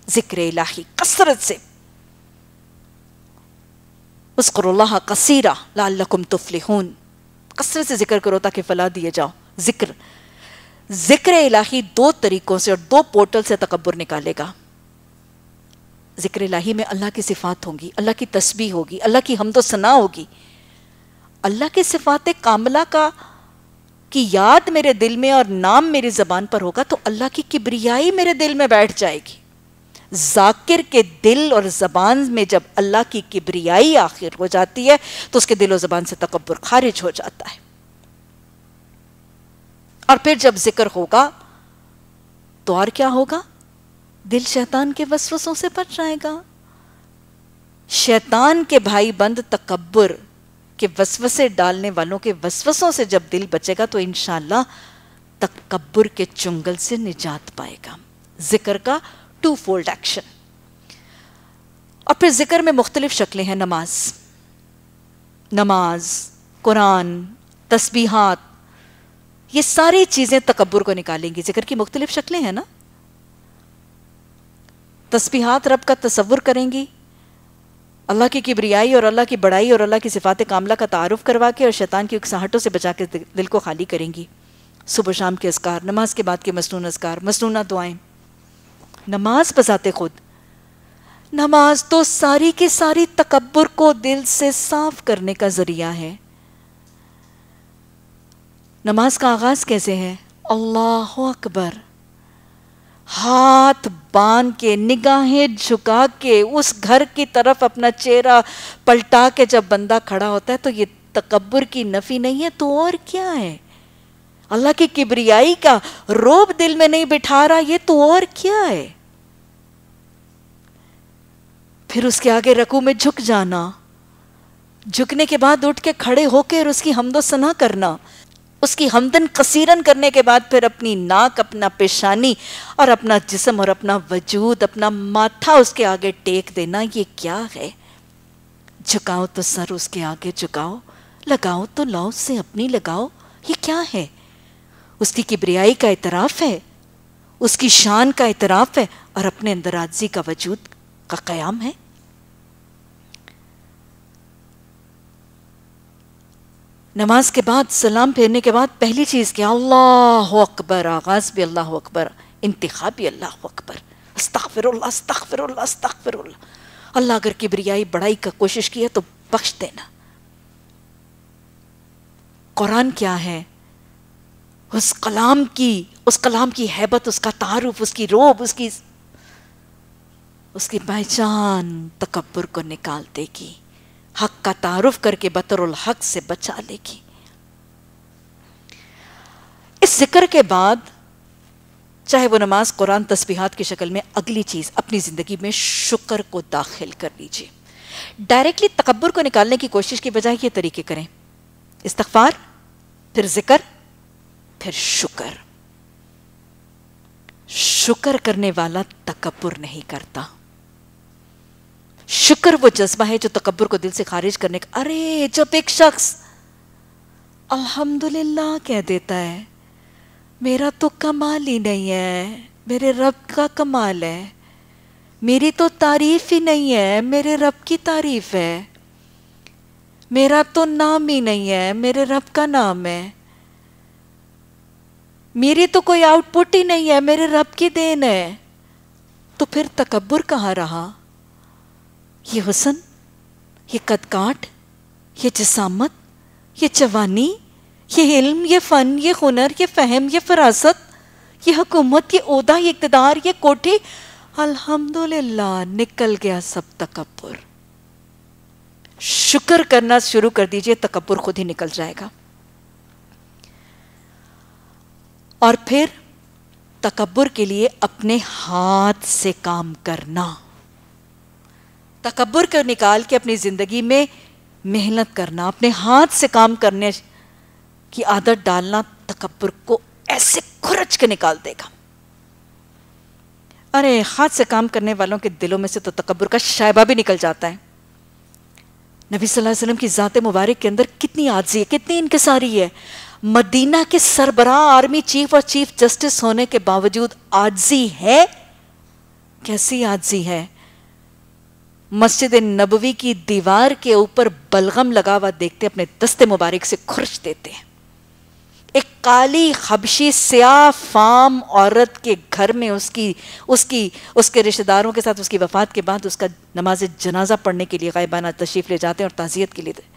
जिक्र इलाही कसरत से, उज़्कुरुल्लाह कसीरा लअल्लकुम तुफ्लिहून, कसरत से जिक्र करो ताकि फलाह दिए जाओ। जिक्र इलाही दो तरीकों से और दो पोर्टल से तकब्बुर निकालेगा। जिक्र इलाही में अल्लाह की सिफात होंगी, अल्लाह की तस्बीह होगी, अल्लाह की हम्दो सना होगी, अल्लाह की सिफात कामिला का की याद मेरे दिल में और नाम मेरी जबान पर होगा तो अल्लाह की किब्रियाई मेरे दिल में बैठ जाएगी। जाकिर के दिल और जबान में जब अल्लाह की किब्रियाई आखिर हो जाती है तो उसके दिल और जबान से तकब्बुर खारिज हो जाता है। और फिर जब जिक्र होगा तो और क्या होगा? दिल शैतान के वसवसों से बच जाएगा। शैतान के भाई बंद तकब्बुर के वसवसे डालने वालों के वसवसों से जब दिल बचेगा तो इंशाअल्लाह तकब्बुर के चुंगल से निजात पाएगा। जिक्र का टू फोल्ड एक्शन। और फिर जिक्र में मुख्तलिफ शक्लें हैं। नमाज, कुरान, तस्बीहात, ये सारी चीजें तकब्बुर को निकालेंगी। जिक्र की मुख्तलिफ शक्लें हैं ना। तस्बीहात रब का तसव्वुर करेंगी, अल्लाह की किब्रियाई और अल्लाह की बड़ाई और अल्लाह की सिफात कामला का तारुफ करवा के और शैतान की उकसाहटों से बचा के दिल को खाली करेंगी। सुबह शाम के अस्कार, नमाज के बाद के मसनून अस्कार, मसनूना दुआएं। नमाज बजाते खुद, नमाज तो सारी की सारी तकब्बुर को दिल से साफ करने का जरिया है। नमाज का आगाज कैसे है? अल्लाह अकबर, हाथ बांध के, निगाहें झुका के, उस घर की तरफ अपना चेहरा पलटा के जब बंदा खड़ा होता है तो ये तकब्बुर की नफी नहीं है तो और क्या है? अल्लाह की किब्रियाई का रोब दिल में नहीं बिठा रहा, ये तो और क्या है? फिर उसके आगे रकू में झुक जाना, झुकने के बाद उठ के खड़े होकर उसकी हम्दो सना करना, उसकी हमदन कसीरन करने के बाद फिर अपनी नाक, अपना पेशानी और अपना जिस्म और अपना वजूद, अपना माथा उसके आगे टेक देना। ये क्या है? झुकाओ तो सर उसके आगे झुकाओ, लगाओ तो लौ से अपनी लगाओ। ये क्या है? उसकी किब्रियाई का इतराफ है, उसकी शान का इतराफ है और अपने अंदर आजिज़ी का वजूद का क़याम है। नमाज के बाद, सलाम फेरने के बाद पहली चीज क्या? अल्लाह अकबर। आगाज भी अल्लाह अकबर, इंतखा भी अल्लाह अकबर। अस्तगफिरुल्लाह, अस्तगफिरुल्लाह, अस्तगफिरुल्लाह। अल्लाह अगर किब्रियाई बड़ाई का कोशिश की है तो बख्श देना। कुरान क्या है? उस कलाम की हैबत, उसका तारुफ, उसकी रोब, उसकी पहचान तकब्बुर को निकाल देगी, हक का तारुफ करके बतरुल हक से बचा लेगी। इस जिक्र के बाद चाहे वो नमाज, कुरान, तस्बीहात की शक्ल में, अगली चीज अपनी जिंदगी में शुक्र को दाखिल कर लीजिए। डायरेक्टली तकब्बुर को निकालने की कोशिश की बजाय ये तरीके करें: इस्तिग़फ़ार, फिर जिक्र, फिर शुक्र। शुक्र करने वाला तकब्बुर नहीं करता। शुक्र वो जज्बा है जो तकब्बुर को दिल से खारिज करने का। अरे जब एक शख्स अल्हम्दुलिल्लाह कह देता है, मेरा तो कमाल ही नहीं है, मेरे रब का कमाल है, मेरी तो तारीफ ही नहीं है, मेरे रब की तारीफ है, मेरा तो नाम ही नहीं है, मेरे रब का नाम है, मेरी तो कोई आउटपुट ही नहीं है, मेरे रब की देन है, तो फिर तकब्बुर कहाँ रहा? ये हुस्न, ये कदकाठ, ये जिसामत, ये जवानी, ये इल्म, ये फन, ये हुनर, ये फहम, ये फरासत, ये हुकूमत, ये ओहदा, ये इक़्तिदार, ये कोठी, अल्हम्दुलिल्लाह निकल गया सब तकब्बुर। शुक्र करना शुरू कर दीजिए, तकब्बुर खुद ही निकल जाएगा। और फिर तकब्बुर के लिए अपने हाथ से काम करना, तकब्बुर को निकाल के अपनी जिंदगी में मेहनत करना, अपने हाथ से काम करने की आदत डालना तकब्बुर को ऐसे खुरच के निकाल देगा। अरे हाथ से काम करने वालों के दिलों में से तो तकब्बुर का शायबा भी निकल जाता है। नबी सल्लल्लाहु अलैहि वसल्लम की ज़ात मुबारक के अंदर कितनी आजिज़ी है, कितनी इनकिसारी है। मदीना के सरबराह, आर्मी चीफ और चीफ जस्टिस होने के बावजूद आजिज़ी है, कैसी आजी है। मस्जिद नबवी की दीवार के ऊपर बलगम लगा हुआ देखते अपने दस्ते मुबारक से खुर्च देते हैं। एक काली हबशी स्याह फाम औरत के घर में उसके रिश्तेदारों के साथ उसकी वफात के बाद उसका नमाज जनाजा पढ़ने के लिए गायबाना तशरीफ ले जाते हैं और ताज़ियत के लिए